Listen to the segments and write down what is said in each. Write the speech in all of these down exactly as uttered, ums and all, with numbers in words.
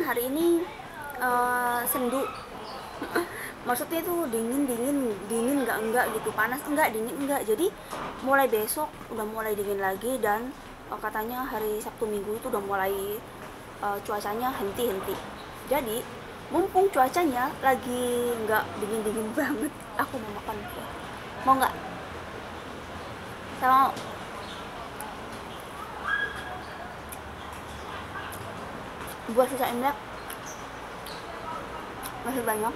hari ini uh, sendu. Maksudnya itu dingin dingin dingin nggak enggak gitu, panas enggak, dingin enggak. Jadi mulai besok udah mulai dingin lagi, dan uh, katanya hari Sabtu Minggu itu udah mulai uh, cuacanya henti-henti. Jadi mumpung cuacanya lagi nggak dingin-dingin banget, aku mau makan buah. Mau nggak? Sama buah sisa Imlek masih banyak.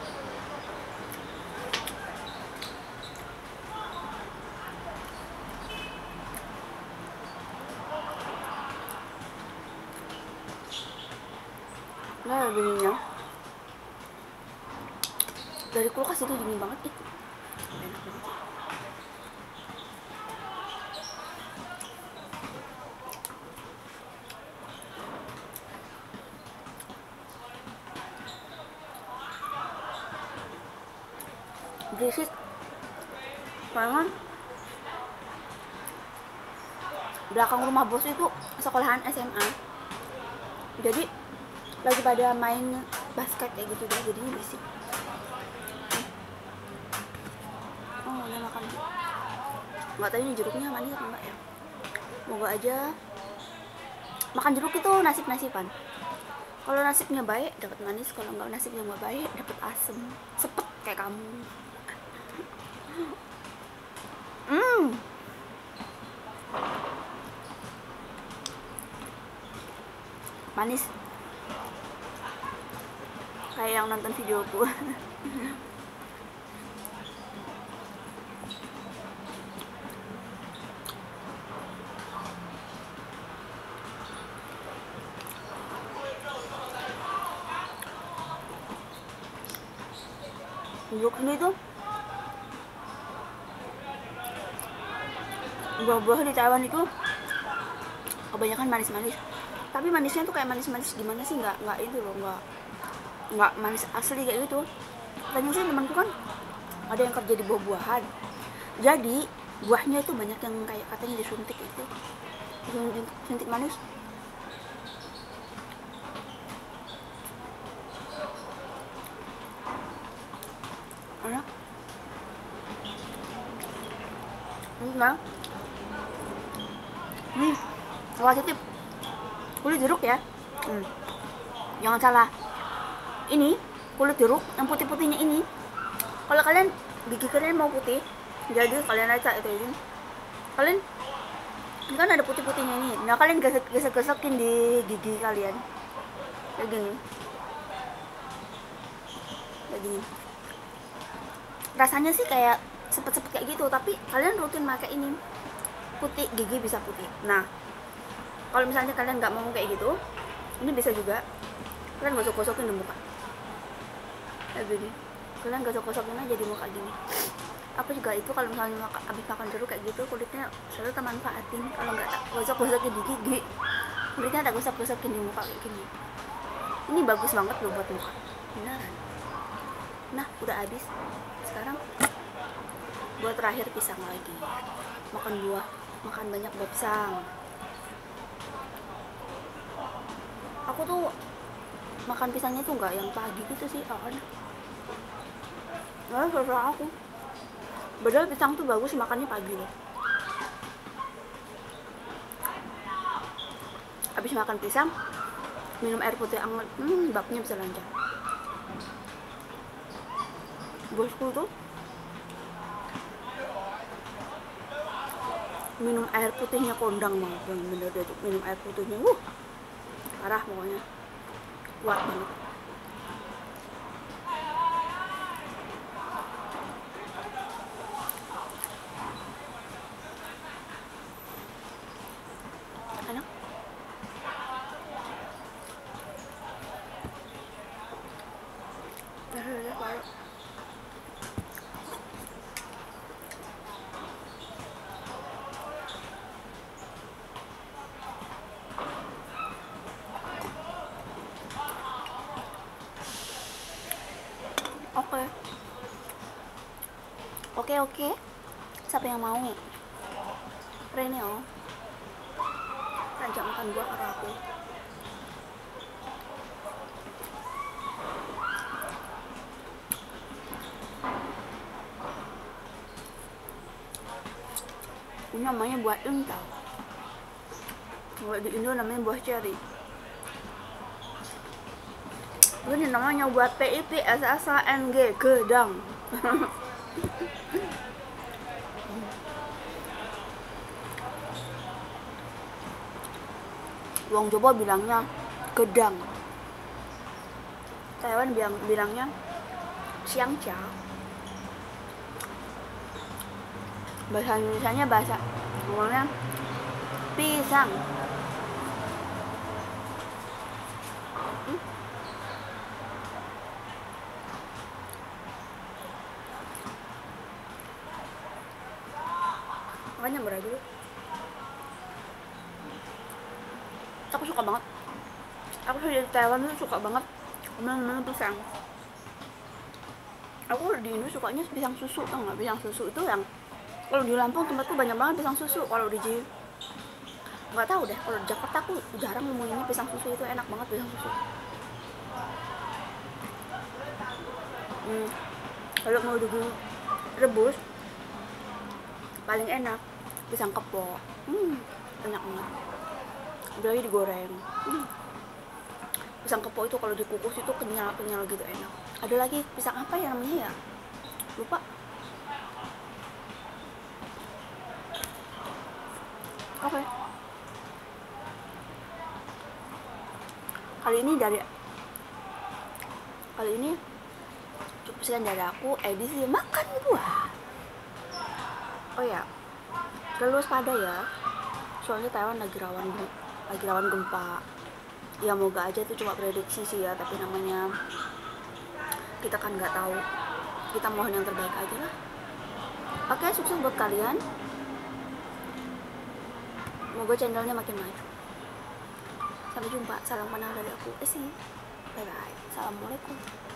Nah, dinginnya dari kulkas itu dingin banget itu. Enak banget. Berisik banget. Belakang rumah bos itu sekolahan S M A, jadi lagi pada main basket kayak gitu deh, jadinya berisik. Oh, udah makan. Nggak tahu ini jeruknya manis atau enggak ya. Moga aja. Makan jeruk itu nasib-nasiban. Kalau nasibnya baik dapat manis, kalau nggak nasibnya nggak baik dapat asem, sepet kayak kamu. Hmm. Manis. Kayak yang nonton videoku. Jeruk ini tuh buah-buah di Taiwan itu kebanyakan manis-manis, tapi manisnya tuh kayak manis-manis gimana sih, nggak nggak itu loh, nggak nggak manis asli kayak gitu. Katanya sih temanku kan ada yang kerja di buah-buahan, jadi buahnya itu banyak yang kayak katanya disuntik itu, disuntik, suntik manis. Enak. Enggak. Nih, salah titip kulit jeruk ya. Hmm. Jangan salah. Ini kulit jeruk yang putih-putihnya ini. Kalau kalian gigi kalian mau putih, jadi kalian acak itu ini. Kalian ini kan ada putih-putihnya ini. Nah, kalian gesek-gesekin di gigi kalian. Kayak gini. Kayak gini. Rasanya sih kayak sepet-sepet kayak gitu, tapi kalian rutin pakai ini, putih, gigi bisa putih. Nah, kalau misalnya kalian nggak mau kayak gitu, ini bisa juga kalian gosok-gosokin di muka kayak gini. Kalian gosok-gosokin aja di muka gini. Aku juga itu kalau misalnya maka, abis makan jeruk kayak gitu, kulitnya selalu tak manfaatin. Kalau nggak tak gosok-gosokin di gigi, kulitnya tak gosok-gosokin di muka kayak gini. Ini bagus banget loh buat muka, beneran. Nah, udah habis. Sekarang buat terakhir pisang lagi. Makan buah, makan banyak buah pisang. Aku tuh makan pisangnya tuh nggak yang pagi gitu sih, awalnya. Nggak, terserah aku. Padahal pisang tuh bagus makannya pagi loh. Habis makan pisang, minum air putih hangat, hmm, babnya bisa lancar. Bosku tuh minum air putihnya kondang banget, bener deh tuh minum air putihnya, wuh, parah pokoknya, kuat banget. Enak. Oke, oke, oke. Siapa yang mau? Rene oh, ajak makan buah karena aku. Ini namanya buah intal. Kalau di Indo namanya buah ceri. Ini namanya buah P I P S S A N G, gedang. Wong Jawa bilangnya gedang. Taiwan bilang bilangnya xiangxia. Bahasa Indonesianya bahasa ngomongnya pisang. Hmm? Makanya berat dulu. Aku suka banget. Aku di Taiwan tuh suka banget minum pisang. Aku di Indo sukanya pisang susu, tau nggak? Pisang susu itu yang kalau di Lampung tempatku banyak banget pisang susu. Kalau di J nggak tahu deh, kalau di Jakarta aku jarang nemuinnya pisang susu itu enak banget pisang susu. Hmm. Kalau mau direbus paling enak pisang kepo. Hmm, enak banget. Udah digoreng. Hmm. Pisang kepo itu kalau dikukus itu kenyal-kenyal gitu, enak. Ada lagi pisang apa ya namanya ya? Lupa. Oke. Okay. Kali ini dari kali ini cukup sekian dari aku, edisi makan buah. Oh ya, selalu waspada ya. Soalnya Taiwan lagi rawan lagi rawan gempa. Ya moga aja itu cuma prediksi sih ya, tapi namanya kita kan nggak tahu. Kita mohon yang terbaik aja lah. Oke, sukses buat kalian. Moga channelnya makin maju. Sampai jumpa. Salam kenal dari aku, Esi. Bye bye. Assalamualaikum.